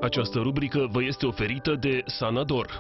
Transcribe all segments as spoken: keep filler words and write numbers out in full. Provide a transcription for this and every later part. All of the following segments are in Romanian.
Această rubrică vă este oferită de Sanador.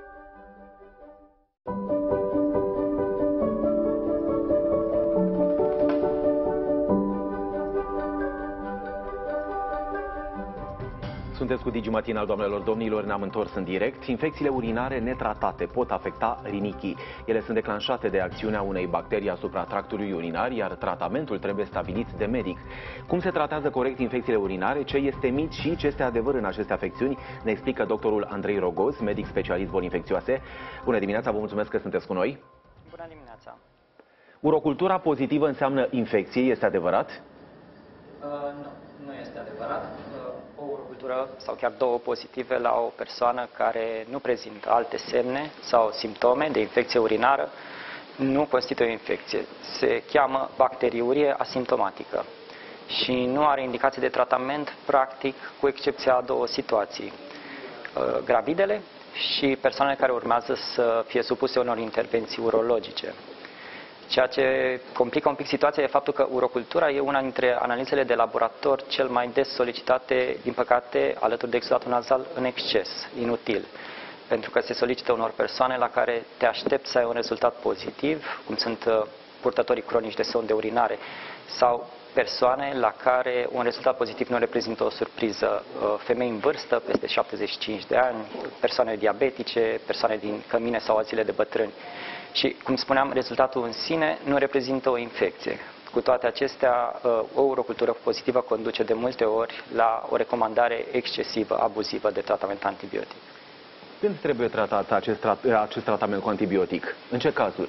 Sunteți cu Digi Matinal, doamnelor, domnilor, ne-am întors în direct. Infecțiile urinare netratate pot afecta rinichii. Ele sunt declanșate de acțiunea unei bacterii asupra tractului urinar, iar tratamentul trebuie stabilit de medic. Cum se tratează corect infecțiile urinare, ce este mit și ce este adevăr în aceste afecțiuni, ne explică doctorul Andrei Rogoz, medic specialist boli infecțioase. Bună dimineața, vă mulțumesc că sunteți cu noi. Bună dimineața. Urocultura pozitivă înseamnă infecție, este adevărat? Uh, nu, nu este adevărat. Uh, o urocultură sau chiar două pozitive la o persoană care nu prezintă alte semne sau simptome de infecție urinară nu constituie o infecție. Se cheamă bacteriurie asimptomatică și nu are indicații de tratament practic, cu excepția a două situații. Uh, gravidele și persoanele care urmează să fie supuse unor intervenții urologice. Ceea ce complică un pic situația e faptul că urocultura e una dintre analizele de laborator cel mai des solicitate, din păcate, alături de exudatul nazal în exces, inutil. Pentru că se solicită unor persoane la care te aștepți să ai un rezultat pozitiv, cum sunt purtătorii cronici de sonde urinare, sau persoane la care un rezultat pozitiv nu reprezintă o surpriză. Femei în vârstă, peste șaptezeci și cinci de ani, persoane diabetice, persoane din cămine sau alții de bătrâni. Și, cum spuneam, rezultatul în sine nu reprezintă o infecție. Cu toate acestea, o urocultură pozitivă conduce de multe ori la o recomandare excesivă, abuzivă de tratament antibiotic. Când trebuie tratat acest, trat acest tratament cu antibiotic? În ce cazuri?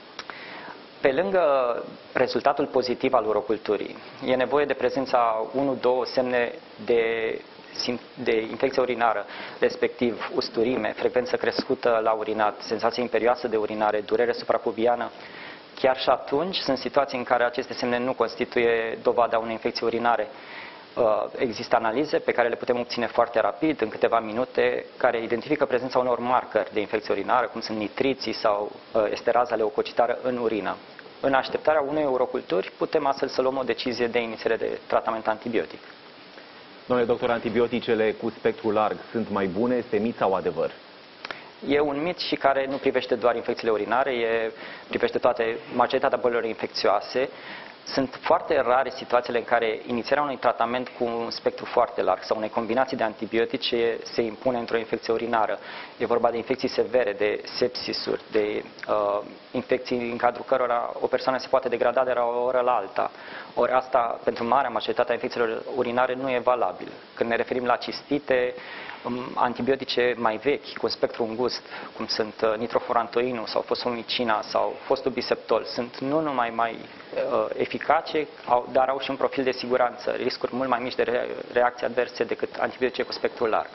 Pe lângă rezultatul pozitiv al uroculturii, e nevoie de prezența unu două semne de de infecție urinară, respectiv usturime, frecvență crescută la urinat, senzație imperioasă de urinare, durere suprapubiană. Chiar și atunci sunt situații în care aceste semne nu constituie dovada unei infecții urinare. Există analize pe care le putem obține foarte rapid, în câteva minute, care identifică prezența unor marcări de infecție urinară, cum sunt nitriții sau esteraza leucocitară în urină. În așteptarea unei uroculturi, putem astfel să luăm o decizie de inițiere de tratament antibiotic. Domnule doctor, antibioticele cu spectru larg sunt mai bune? Este mit sau adevăr? E un mit și care nu privește doar infecțiile urinare, e, privește toate, majoritatea bolilor infecțioase. Sunt foarte rare situațiile în care inițierea unui tratament cu un spectru foarte larg sau unei combinații de antibiotice se impune într-o infecție urinară. E vorba de infecții severe, de sepsisuri, de uh, infecții în cadrul cărora o persoană se poate degrada de la o oră la alta. Ori asta, pentru marea majoritatea infecțiilor urinare, nu e valabil. Când ne referim la cistite, antibiotice mai vechi, cu un spectru îngust, cum sunt nitrofurantoinul sau fosfomicina sau fostul-biseptol, sunt nu numai mai uh, eficace, au, dar au și un profil de siguranță, riscuri mult mai mici de re reacții adverse decât antibiotice cu spectru larg.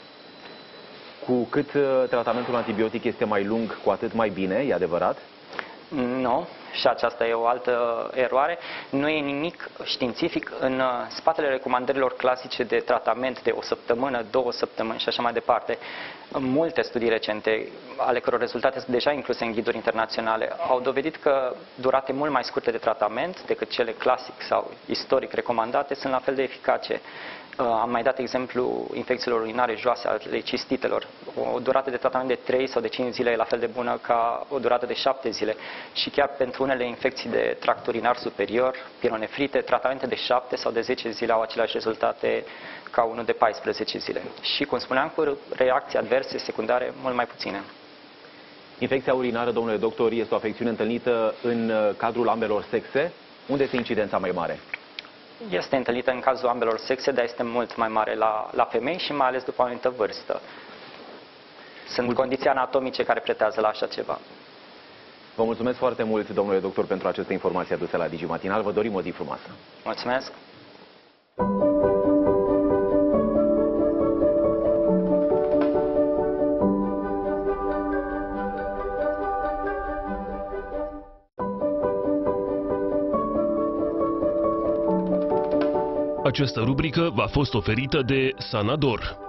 Cu cât uh, tratamentul antibiotic este mai lung, cu atât mai bine, e adevărat? Nu, și aceasta e o altă eroare. Nu e nimic științific în spatele recomandărilor clasice de tratament de o săptămână, două săptămâni și așa mai departe. Multe studii recente, ale căror rezultate sunt deja incluse în ghiduri internaționale, au dovedit că durate mult mai scurte de tratament decât cele clasic sau istoric recomandate sunt la fel de eficace. Am mai dat exemplu infecțiilor urinare joase, ale cistitelor. O durată de tratament de trei sau de cinci zile e la fel de bună ca o durată de șapte zile. Și chiar pentru unele infecții de tract urinar superior, pielonefrite, tratamente de șapte sau de zece zile au aceleași rezultate ca unul de paisprezece zile. Și, cum spuneam, cu reacții adverse secundare mult mai puține. Infecția urinară, domnule doctor, este o afecțiune întâlnită în cadrul ambelor sexe. Unde este incidența mai mare? Este întâlnită în cazul ambelor sexe, dar este mult mai mare la, la femei și mai ales după o anumită vârstă. Sunt Mul condiții anatomice care pretează la așa ceva. Vă mulțumesc foarte mult, domnule doctor, pentru aceste informații aduse la Digi Matinal. Vă dorim o zi frumoasă. Mulțumesc! Această rubrică v-a fost oferită de Sanador.